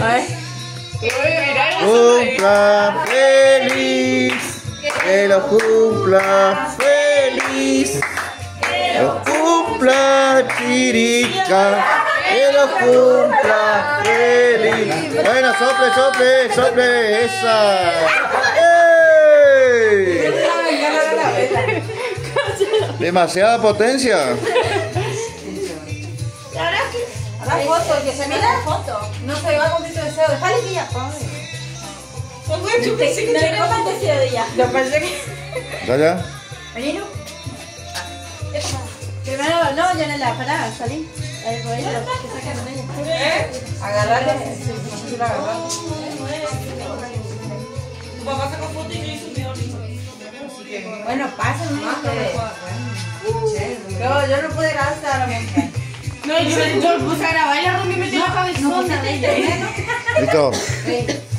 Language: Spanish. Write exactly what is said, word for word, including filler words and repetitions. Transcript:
Cumpla feliz, que lo cumpla feliz, que lo cumpla Chirica, que lo cumpla feliz. Bueno, sople, sople, sople, esa. ¡Ey! Demasiada potencia. La foto, el que se mira la foto. No se va a cumplir tu deseo. Déjale que ya come. Yo pensé que no era un deseo de ella. Yo pensé que. ¿Ya, ya? Vení, ¿no? Primero, no, yo no la pará, salí. Ahí por ahí, que sacan con ella. ¿Eh? Agarrarle. Sí, no sé si la agarró. Tu papá sacó foto y yo hice un video lindo. Bueno, pásenme. Yo, yo no pude grabar hasta la montaña. No, yo, yo puse a grabar y la Romy metió la cabezona. Listo. Sí.